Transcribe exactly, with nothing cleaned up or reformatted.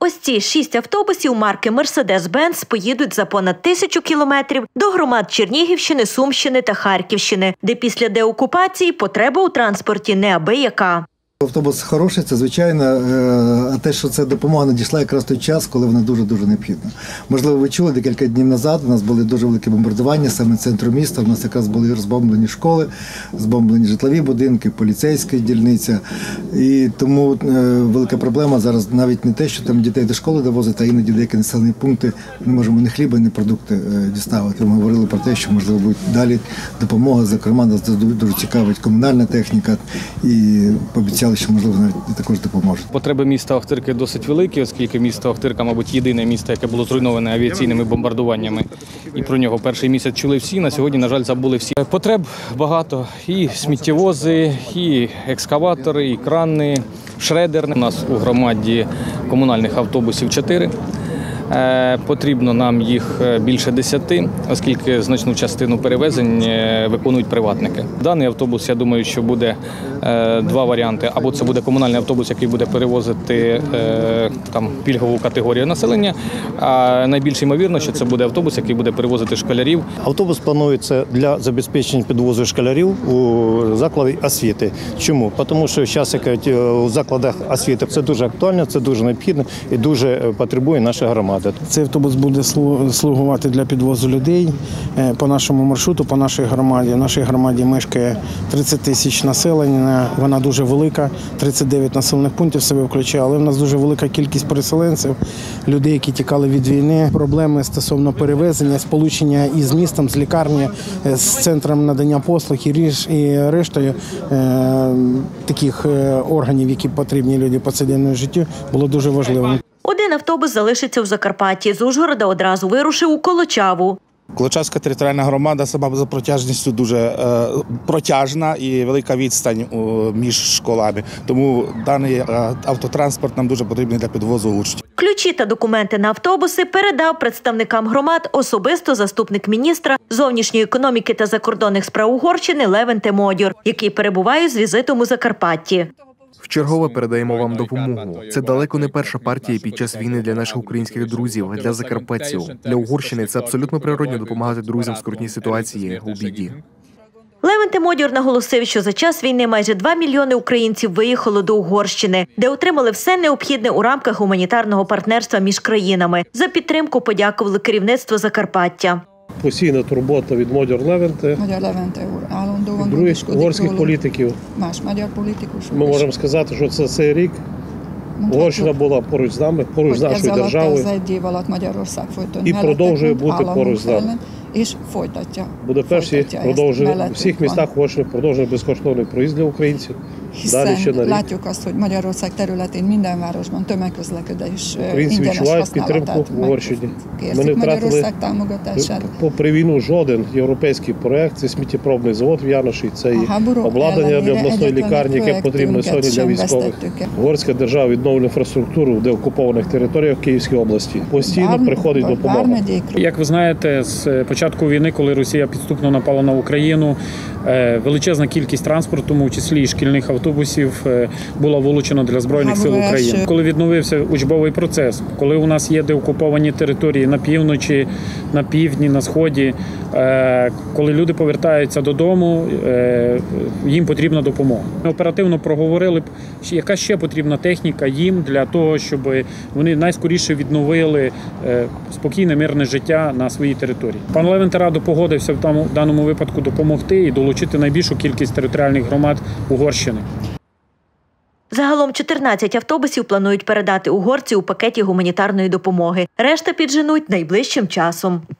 Ось ці шість автобусів марки «Мерседес-Бенц» поїдуть за понад тисячу кілометрів до громад Чернігівщини, Сумщини та Харківщини, де після деокупації потреба у транспорті неабияка. Автобус хороший, це звичайно, а те, що це допомога надійшла якраз той час, коли вона дуже-дуже необхідна. Можливо, ви чули, декілька днів назад у нас були дуже великі бомбардування саме центру міста, у нас якраз були розбомблені школи, збомблені житлові будинки, поліцейська дільниця. І тому велика проблема зараз навіть не те, що там дітей до школи довозять, а іноді деякі населені пункти не можемо ні хліба, ні продукти діставити. Ми говорили про те, що, можливо, буде далі допомога, зокрема, нас дуже цікавить комунальна техніка і пообіцяли, що, можливо, навіть також допоможуть. Потреби міста Охтирки досить великі, оскільки місто Охтирка, мабуть, єдине місто, яке було зруйноване авіаційними бомбардуваннями. І про нього перший місяць чули всі, на сьогодні, на жаль, забули всі. Потреб багато. І сміттєвози, і екскаватори, і крани, шредер. У нас у громаді комунальних автобусів чотири. Потрібно нам їх більше десяти, оскільки значну частину перевезень виконують приватники. Даний автобус, я думаю, що буде два варіанти. Або це буде комунальний автобус, який буде перевозити там, пільгову категорію населення, а найбільш ймовірно, що це буде автобус, який буде перевозити школярів. Автобус планується для забезпечення підвозу школярів у заклади освіти. Чому? Тому що зараз у закладах освіти це дуже актуально, це дуже необхідно і дуже потребує наша громада. Цей автобус буде слугувати для підвозу людей по нашому маршруту, по нашій громаді. В нашій громаді мешкає тридцять тисяч населення, вона дуже велика, тридцять дев'ять населених пунктів себе включає, але в нас дуже велика кількість переселенців, людей, які тікали від війни. Проблеми стосовно перевезення, сполучення із містом, з лікарні, з центром надання послуг і рештою таких органів, які потрібні людям по повсякденному життю, було дуже важливим. Один автобус залишиться в Закарпатті. З Ужгорода одразу вирушив у Колочаву. Колочавська територіальна громада сама за протяжністю дуже е, протяжна і велика відстань е, між школами. Тому даний е, автотранспорт нам дуже потрібний для підвозу учнів. Ключі та документи на автобуси передав представникам громад особисто заступник міністра зовнішньої економіки та закордонних справ Угорщини Левенте Модьор, який перебуває з візитом у Закарпатті. Вчергове передаємо вам допомогу. Це далеко не перша партія під час війни для наших українських друзів, для закарпатців. Для Угорщини це абсолютно природно допомагати друзям в скрутній ситуації, у біді. Левенте Модьор наголосив, що за час війни майже два мільйони українців виїхало до Угорщини, де отримали все необхідне у рамках гуманітарного партнерства між країнами. За підтримку подякували керівництво Закарпаття. Постійна турбота від Модьор Левенте, від других угорських політиків. Ми можемо сказати, що це цей рік Угорщина була поруч з нами, поруч з нашою державою і продовжує бути поруч з нами. Будапешті продовжує, в всіх містах Угорщини продовжує безкоштовний проїзд для українців. Hiszen látjuk azt, hogy Magyarország területén minden városban tömegközlekedés ingyenes használatát megkérzik Magyarország támogatását. Попри війну жоден європейський проєкт, це сміттєпробний завод в Яноші, це і обладнання для обласної лікарні, яке потрібно сьогодні для військових. Угорська держава відновлює інфраструктуру в деокупованих територіях Київської області. Постійно приходить допомога. Як ви знаєте, з початку війни, коли Росія підступно напала на Україну, величезна кількість транспорту, в тому числі і шкільних автобусів, була вилучена для Збройних сил України. Коли відновився учбовий процес, коли у нас є деокуповані території на півночі, на півдні, на сході, коли люди повертаються додому, їм потрібна допомога. Ми оперативно проговорили, яка ще потрібна техніка їм для того, щоб вони найскоріше відновили спокійне, мирне життя на своїй території. Пан Левенте радо погодився в даному випадку допомогти і долучити найбільшу кількість територіальних громад Угорщини. Загалом чотирнадцять автобусів планують передати угорці у пакеті гуманітарної допомоги. Решта підженуть найближчим часом.